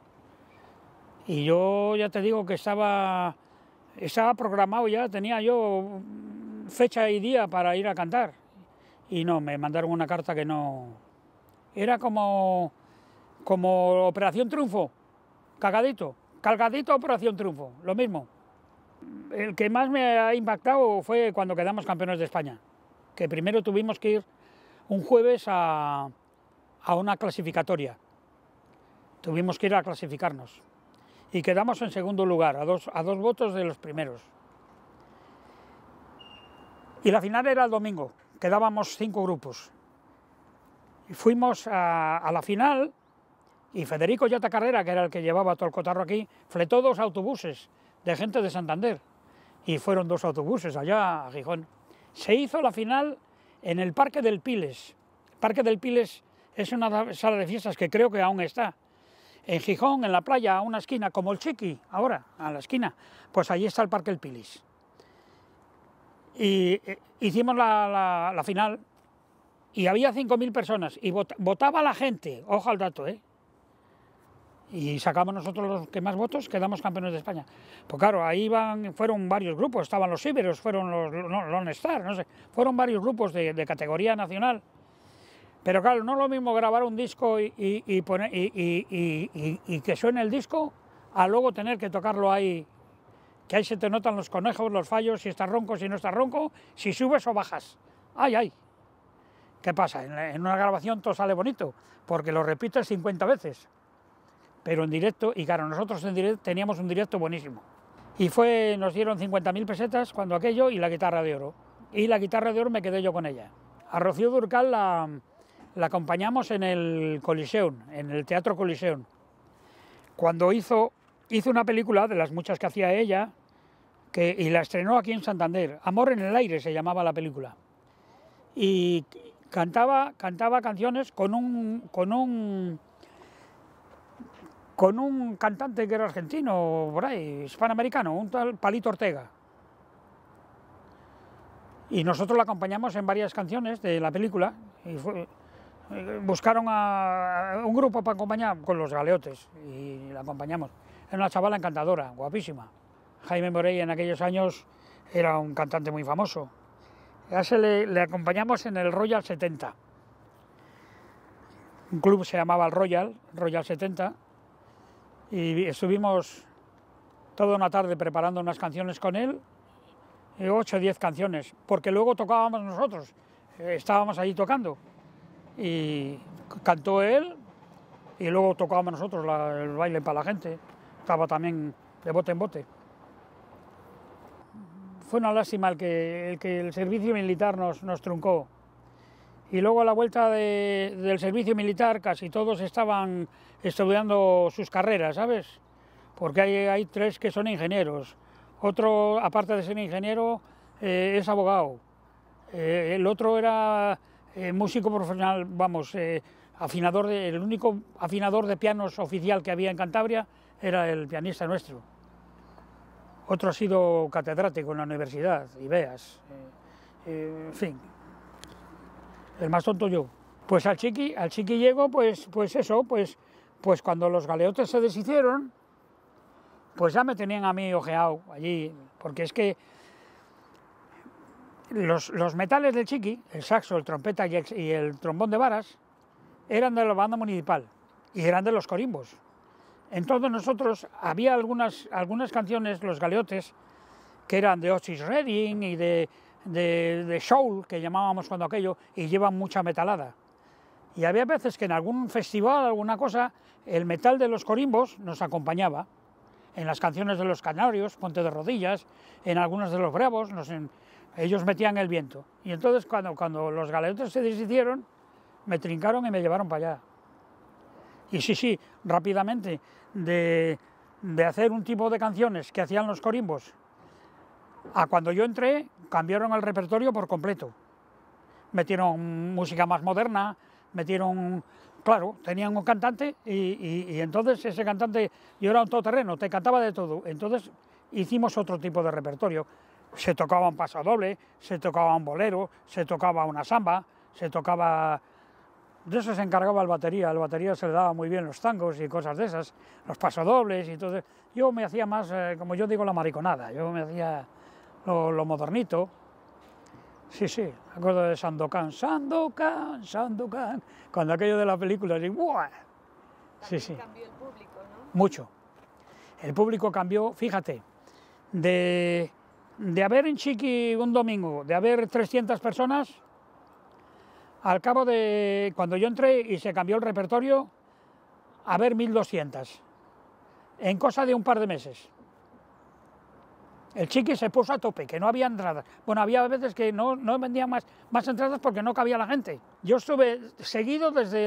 Y yo ya te digo que estaba programado ya, tenía yo fecha y día para ir a cantar. Y no, me mandaron una carta que no... Era como Operación Triunfo, cargadito Operación Triunfo, lo mismo. El que más me ha impactado fue cuando quedamos campeones de España, que primero tuvimos que ir un jueves a una clasificatoria. Tuvimos que ir a clasificarnos. Y quedamos en segundo lugar, a dos votos de los primeros. Y la final era el domingo, quedábamos 5 grupos. Y fuimos a la final y Federico Llata Carrera, que era el que llevaba todo el cotarro aquí, fletó 2 autobuses de gente de Santander. Y fueron 2 autobuses allá a Gijón. Se hizo la final en el Parque del Piles. El Parque del Piles es una sala de fiestas que creo que aún está. En Gijón, en la playa, a una esquina, como el Chiqui, ahora, a la esquina, pues allí está el Parque del Pilis. Y hicimos la final y había 5.000 personas y votaba la gente, ojo al dato, y sacamos nosotros los que más votos, quedamos campeones de España. Pues claro, ahí fueron varios grupos, estaban los Iberos, fueron los Lone Star, no sé, fueron varios grupos de categoría nacional. Pero claro, no es lo mismo grabar un disco y que suene el disco, a luego tener que tocarlo ahí, que ahí se te notan los conejos, los fallos, si estás ronco, si no estás ronco, si subes o bajas. ¡Ay, ay! ¿Qué pasa? En una grabación todo sale bonito, porque lo repites 50 veces. Pero en directo, y claro, nosotros en directo teníamos un directo buenísimo. Y nos dieron 50.000 pesetas cuando aquello y la guitarra de oro. Y la guitarra de oro me quedé yo con ella. A Rocío Dúrcal la acompañamos en el Coliseum, en el Teatro Coliseum. Cuando hizo una película, de las muchas que hacía ella, y la estrenó aquí en Santander. Amor en el aire se llamaba la película. Y cantaba canciones con un cantante que era argentino, por ahí, hispanoamericano, un tal Palito Ortega. Y nosotros la acompañamos en varias canciones de la película. Y buscaron a un grupo para acompañar con los Galeotes y la acompañamos. Era una chavala encantadora, guapísima. Jaime Morey en aquellos años era un cantante muy famoso. A ese le acompañamos en el Royal 70. Un club se llamaba el Royal 70. Y estuvimos toda una tarde preparando unas canciones con él, 8 o 10 canciones, porque luego tocábamos nosotros, estábamos allí tocando. Y cantó él y luego tocábamos nosotros el baile para la gente. Estaba también de bote en bote. Fue una lástima el que el servicio militar nos truncó. Y luego a la vuelta del servicio militar casi todos estaban estudiando sus carreras, ¿sabes? Porque hay 3 que son ingenieros. Otro, aparte de ser ingeniero, es abogado. El otro era músico profesional, vamos, el único afinador de pianos oficial que había en Cantabria era el pianista nuestro. Otro ha sido catedrático en la universidad, y veas, en fin, el más tonto yo. Pues al Chiqui llego, pues cuando los Galeotes se deshicieron, pues ya me tenían a mí ojeado allí, porque es que los metales del Chiqui, el saxo, el trompeta y el trombón de varas, eran de la banda municipal y eran de los corimbos. Entonces nosotros, había algunas canciones, los Galeotes, que eran de Otis Redding y de soul, que llamábamos cuando aquello, y llevan mucha metalada. Y había veces que en algún festival, alguna cosa, el metal de los corimbos nos acompañaba. En las canciones de los Canarios, Ponte de Rodillas, en algunos de los Bravos, ellos metían el viento. Y entonces cuando los Galeotes se deshicieron, me trincaron y me llevaron para allá. Y sí, rápidamente, de hacer un tipo de canciones que hacían los corimbos, a cuando yo entré, cambiaron el repertorio por completo. Metieron música más moderna, claro, tenían un cantante y entonces ese cantante, yo era un todoterreno, te cantaba de todo. Entonces hicimos otro tipo de repertorio. Se tocaba un pasodoble, se tocaba un bolero, se tocaba una samba, se tocaba... De eso se encargaba el batería se le daba muy bien los tangos y cosas de esas, los pasodobles y todo. Yo me hacía más, como yo digo, la mariconada, yo me hacía lo modernito. Sí, me acuerdo de Sandokan, cuando aquello de la película, así, ¡buah! Sí. Cambió el público, ¿no? Mucho. El público cambió, fíjate, de haber en Chiqui un domingo, de haber 300 personas, al cabo de, cuando yo entré y se cambió el repertorio, a ver 1.200, en cosa de un par de meses. El Chiqui se puso a tope, que no había entradas. Bueno, había veces que no vendían más entradas porque no cabía la gente. Yo estuve seguido desde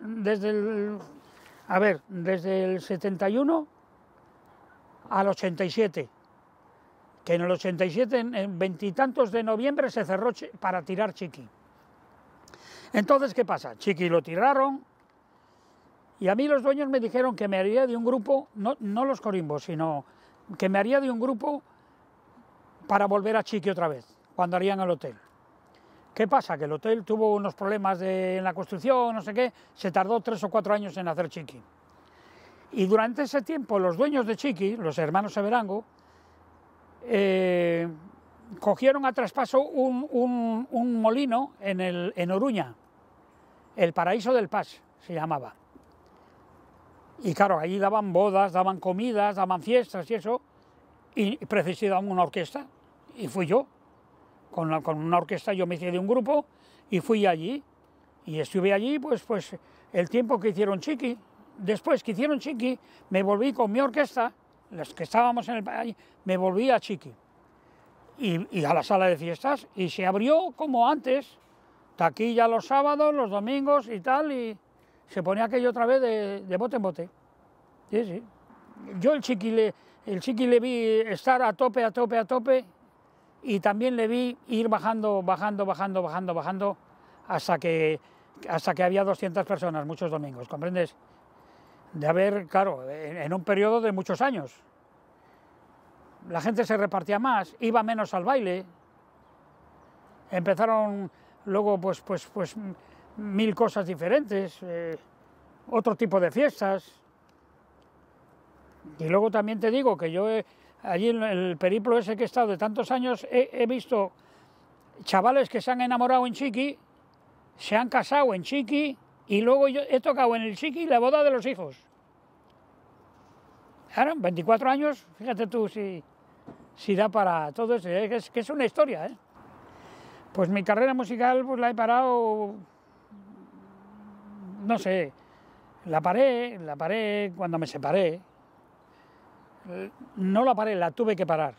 el 71 al 87, que en el 87, en 20 y tantos de noviembre, se cerró para tirar Chiqui. Entonces, ¿qué pasa? Chiqui lo tiraron y a mí los dueños me dijeron que me haría de un grupo, no los corimbos, sino que me haría de un grupo para volver a Chiqui otra vez, cuando harían el hotel. ¿Qué pasa? Que el hotel tuvo unos problemas en la construcción, no sé qué, se tardó 3 o 4 años en hacer Chiqui. Y durante ese tiempo los dueños de Chiqui, los hermanos Severango, cogieron a traspaso un molino en Oruña, El Paraíso del Pas se llamaba. Y claro, allí daban bodas, daban comidas, daban fiestas y eso, y necesitaban una orquesta, y fui yo. Con una orquesta yo me hice de un grupo y fui allí. Y estuve allí pues el tiempo que hicieron Chiqui. Después que hicieron Chiqui, me volví con mi orquesta, los que estábamos en el país, me volví a Chiqui. Y a la sala de fiestas, y se abrió como antes, taquilla los sábados, los domingos y tal, y se ponía aquello otra vez de bote en bote. Sí, sí. Yo el Chiqui le vi estar a tope, y también le vi ir bajando, hasta que había 200 personas muchos domingos, ¿comprendes? De haber, claro, en un periodo de muchos años. La gente se repartía más, iba menos al baile. Empezaron luego pues mil cosas diferentes, otro tipo de fiestas. Y luego también te digo que yo allí en el periplo ese que he estado de tantos años he visto chavales que se han enamorado en Chiqui, se han casado en Chiqui y luego yo he tocado en el Chiqui la boda de los hijos. Claro, 24 años, fíjate tú si da para todo eso, que es una historia, ¿eh? Pues mi carrera musical pues la he parado, no sé, la paré cuando me separé. No la paré, la tuve que parar.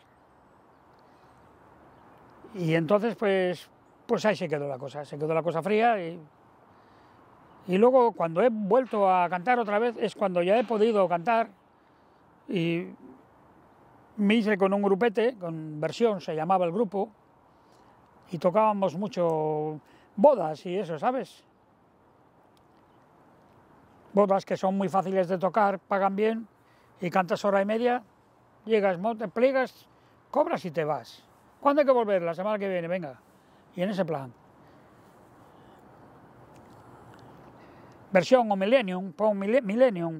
Y entonces pues ahí se quedó la cosa fría y luego cuando he vuelto a cantar otra vez es cuando ya he podido cantar y me hice con un grupete, con Versión se llamaba el grupo, y tocábamos mucho bodas y eso, ¿sabes? Bodas que son muy fáciles de tocar, pagan bien, y cantas hora y media, llegas, te pliegas, cobras y te vas. ¿Cuándo hay que volver? La semana que viene, venga. Y en ese plan. Versión o Millennium, pon Millennium.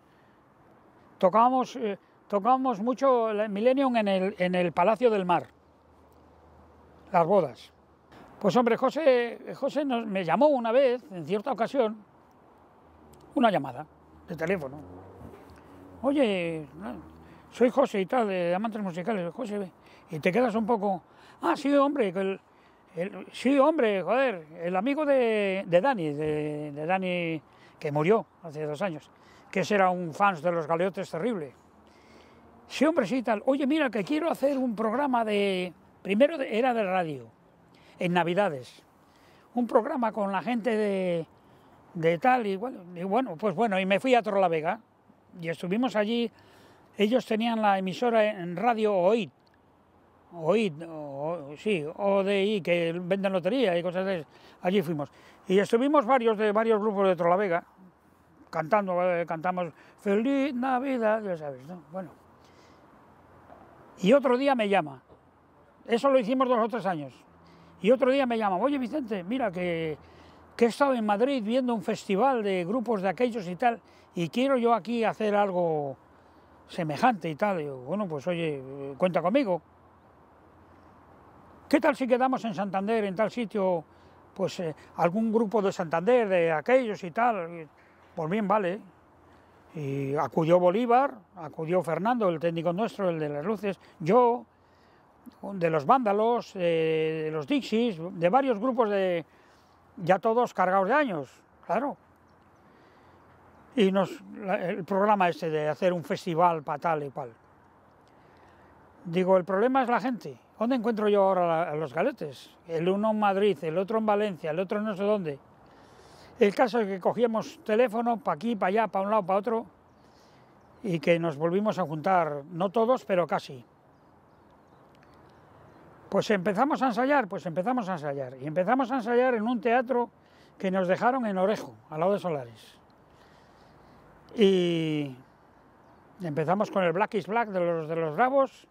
Tocábamos mucho el Millennium en el Palacio del Mar, las bodas. Pues hombre, José me llamó una vez, en cierta ocasión, una llamada de teléfono. Oye, soy José y tal, de Amantes Musicales, José, y te quedas un poco... Ah, sí, hombre, sí, hombre, joder, el amigo de Dani, de Dani, que murió hace 2 años, que ese era un fan de los Galeotes terrible. Sí, hombre, sí, tal. Oye, mira, que quiero hacer un programa primero era de radio, en Navidades. Un programa con la gente de tal, y bueno, y me fui a Torrelavega, y estuvimos allí. Ellos tenían la emisora en radio OID, ODI, que venden lotería y cosas de eso. Allí fuimos. Y estuvimos varios grupos de Torrelavega, cantamos Feliz Navidad, ya sabes, ¿no? Bueno. Y otro día me llama, eso lo hicimos 2 o 3 años, y otro día me llama, oye Vicente, mira que he estado en Madrid viendo un festival de grupos de aquellos y tal, y quiero yo aquí hacer algo semejante y tal. Y yo, bueno, pues oye, cuenta conmigo. ¿Qué tal si quedamos en Santander, en tal sitio, pues algún grupo de Santander, de aquellos y tal? Pues bien, vale. Y acudió Bolívar, acudió Fernando, el técnico nuestro, el de las luces, yo, de los Vándalos, de los Dixies, de varios grupos ya todos cargados de años, claro. Y el programa ese de hacer un festival para tal y cual. Digo, el problema es la gente. ¿Dónde encuentro yo ahora a los galetes? El uno en Madrid, el otro en Valencia, el otro no sé dónde. El caso es que cogíamos teléfono para aquí, para allá, para un lado, para otro, y que nos volvimos a juntar, no todos, pero casi. Pues empezamos a ensayar, y empezamos a ensayar en un teatro que nos dejaron en Orejo, al lado de Solares. Y empezamos con el Black is Black de los Bravos,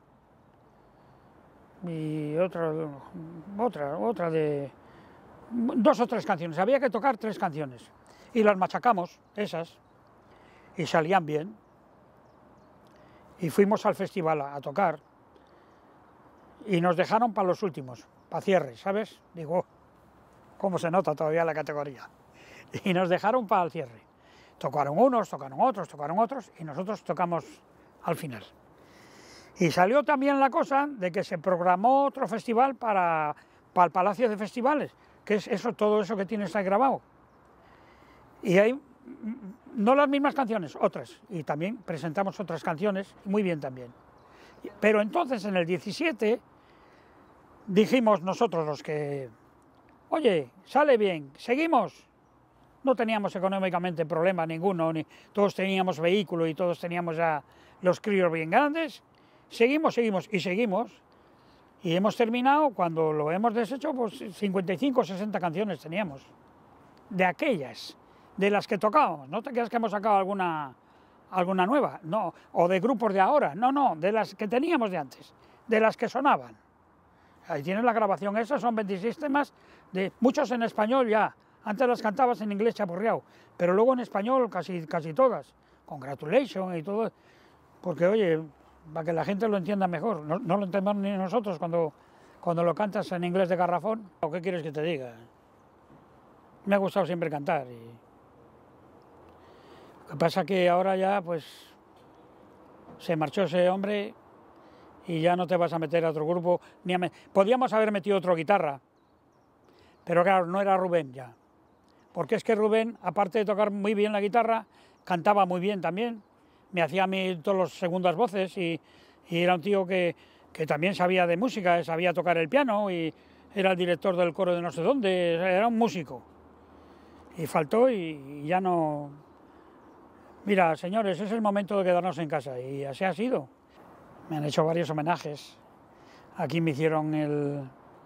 y otra de 2 o 3 canciones, había que tocar 3 canciones, y las machacamos, esas, y salían bien, y fuimos al festival a tocar, y nos dejaron para los últimos, para cierre, ¿sabes? Digo, cómo se nota todavía la categoría. y nos dejaron para el cierre. Tocaron unos, tocaron otros y nosotros tocamos al final. Y salió también la cosa de que se programó otro festival para el Palacio de Festivales, que es eso, todo eso que tienes ahí grabado. Y hay no las mismas canciones, otras, y también presentamos otras canciones, muy bien también. Pero entonces en el 17 dijimos nosotros los que, oye, sale bien, seguimos. No teníamos económicamente problema ninguno, ni todos teníamos vehículo y todos teníamos ya los críos bien grandes. Seguimos. Y hemos terminado, cuando lo hemos deshecho, pues 55 o 60 canciones teníamos. De aquellas, de las que tocábamos. No te creas que hemos sacado alguna nueva, no. O de grupos de ahora, no, de las que teníamos de antes, de las que sonaban. Ahí tienes la grabación esa, son 26 temas, de muchos en español ya. Antes las cantabas en inglés chapurreado, pero luego en español casi todas. Congratulations y todo. Porque, oye, para que la gente lo entienda mejor. No lo entendemos ni nosotros cuando lo cantas en inglés de garrafón. ¿O qué quieres que te diga? Me ha gustado siempre cantar. Lo que pasa que ahora ya, pues, se marchó ese hombre y ya no te vas a meter a otro grupo. Podíamos haber metido otro guitarra, pero claro, no era Rubén ya. Porque es que Rubén, aparte de tocar muy bien la guitarra, cantaba muy bien también. Me hacía a mí todas las segundas voces y era un tío que también sabía de música, sabía tocar el piano y era el director del coro de no sé dónde, era un músico. Y faltó y ya no... Mira, señores, es el momento de quedarnos en casa y así ha sido. Me han hecho varios homenajes. Aquí me hicieron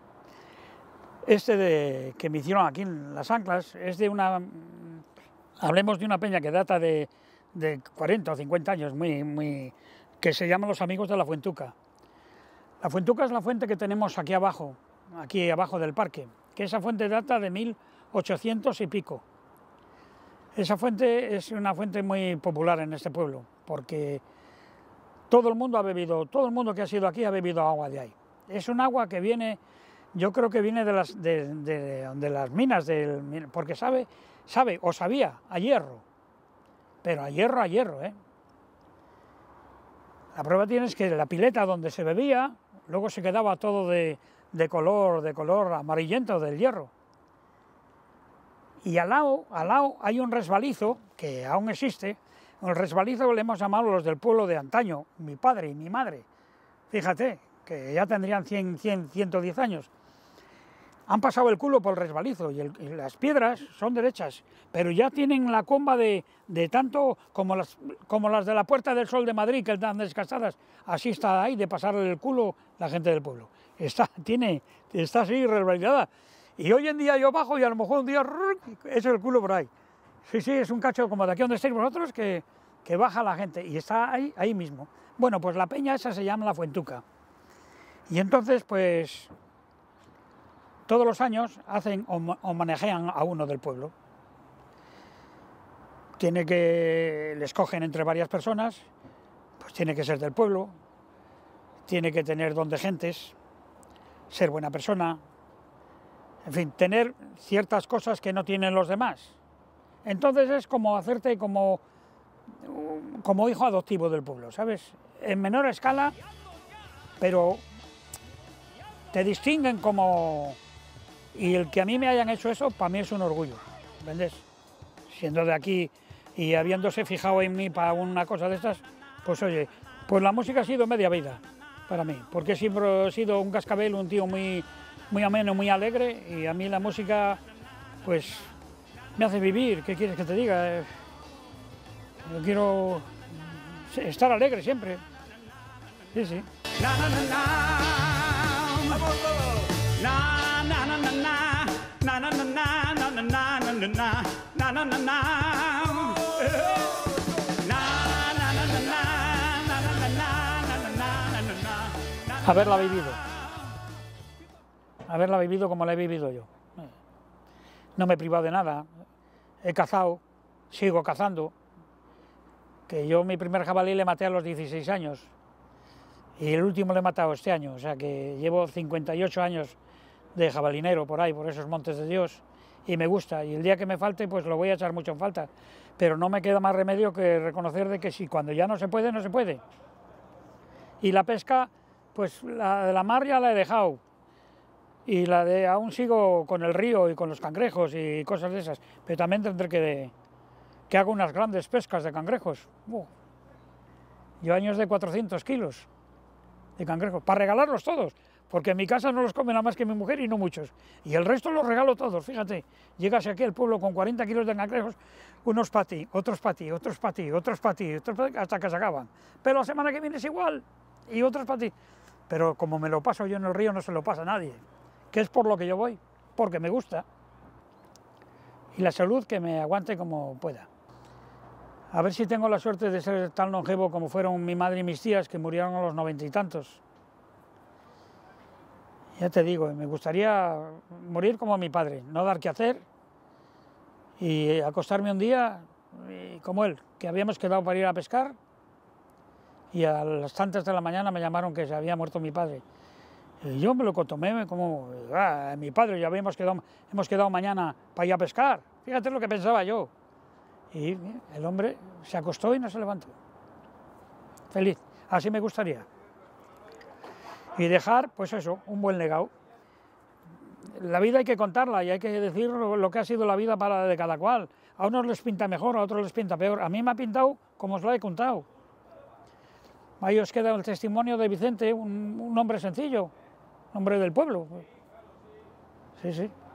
que me hicieron aquí en Las Anclas, es de una... Hablemos de una peña que data de 40 o 50 años, que se llama Los Amigos de la Fuentuca. La Fuentuca es la fuente que tenemos aquí abajo del parque, que esa fuente data de 1800 y pico. Esa fuente es una fuente muy popular en este pueblo, porque todo el mundo que ha sido aquí ha bebido agua de ahí. Es un agua que viene, yo creo que viene de las minas, porque sabe o sabía a hierro, pero a hierro, ¿eh? La prueba tienes que la pileta donde se bebía, luego se quedaba todo de color amarillento del hierro. Y al lado hay un resbalizo, que aún existe. El resbalizo le hemos llamado los del pueblo de antaño, mi padre y mi madre. Fíjate, que ya tendrían 110 años. Han pasado el culo por el resbalizo y las piedras son derechas, pero ya tienen la comba de tanto como las de la Puerta del Sol de Madrid, que están desgastadas. Así está ahí de pasarle el culo la gente del pueblo. Está así resbalada. Y hoy en día yo bajo y a lo mejor un día echo el culo por ahí. Sí, es un cacho como de aquí donde estáis vosotros que baja la gente y está ahí mismo. Bueno, pues la peña esa se llama La Fuentuca. Y entonces, pues, todos los años homenajean a uno del pueblo. Les cogen entre varias personas, pues tiene que ser del pueblo, tiene que tener don de gentes, ser buena persona, en fin, tener ciertas cosas que no tienen los demás. Entonces es como hacerte como hijo adoptivo del pueblo, ¿sabes? En menor escala, pero te distinguen como... Y el que a mí me hayan hecho eso, para mí es un orgullo, ¿entiendes? Siendo de aquí y habiéndose fijado en mí para una cosa de estas, pues oye, pues la música ha sido media vida para mí, porque siempre he sido un cascabel, un tío muy ameno, muy alegre, y a mí la música, pues, me hace vivir. ¿Qué quieres que te diga? Yo quiero estar alegre siempre. Sí. Haberla vivido como la he vivido yo. No me he privado de nada, he cazado, sigo cazando, que yo mi primer jabalí le maté a los 16 años y el último le he matado este año, o sea que llevo 58 años de jabalinero por ahí, por esos montes de Dios, y me gusta, y el día que me falte pues lo voy a echar mucho en falta, pero no me queda más remedio que reconocer de que si cuando ya no se puede, no se puede. Y la pesca, pues la de la mar ya la he dejado, y la de aún sigo con el río y con los cangrejos y cosas de esas, pero también tendré que hago unas grandes pescas de cangrejos. Yo años de 400 kilos de cangrejos, para regalarlos todos, porque en mi casa no los come nada más que mi mujer y no muchos, y el resto los regalo todos, fíjate, llegas aquí al pueblo con 40 kilos de cangrejos, unos para ti, otros para ti, otros para ti, otros para ti, otros para ti, hasta que se acaban, pero la semana que viene es igual, y otros para ti, pero como me lo paso yo en el río no se lo pasa a nadie, que es por lo que yo voy, porque me gusta, y la salud que me aguante como pueda. A ver si tengo la suerte de ser tan longevo como fueron mi madre y mis tías, que murieron a los 90 y tantos. Ya te digo, me gustaría morir como mi padre, no dar que hacer y acostarme un día como él, que habíamos quedado para ir a pescar y a las tantas de la mañana me llamaron que se había muerto mi padre. Y yo me lo tomé como, mi padre, ya hemos quedado mañana para ir a pescar. Fíjate lo que pensaba yo. Y el hombre se acostó y no se levantó. Feliz, así me gustaría. Y dejar, pues eso, un buen legado. La vida hay que contarla y hay que decir lo que ha sido la vida de cada cual. A unos les pinta mejor, a otros les pinta peor. A mí me ha pintado como os lo he contado. Ahí os queda el testimonio de Vicente, un hombre sencillo, hombre del pueblo. Sí, sí.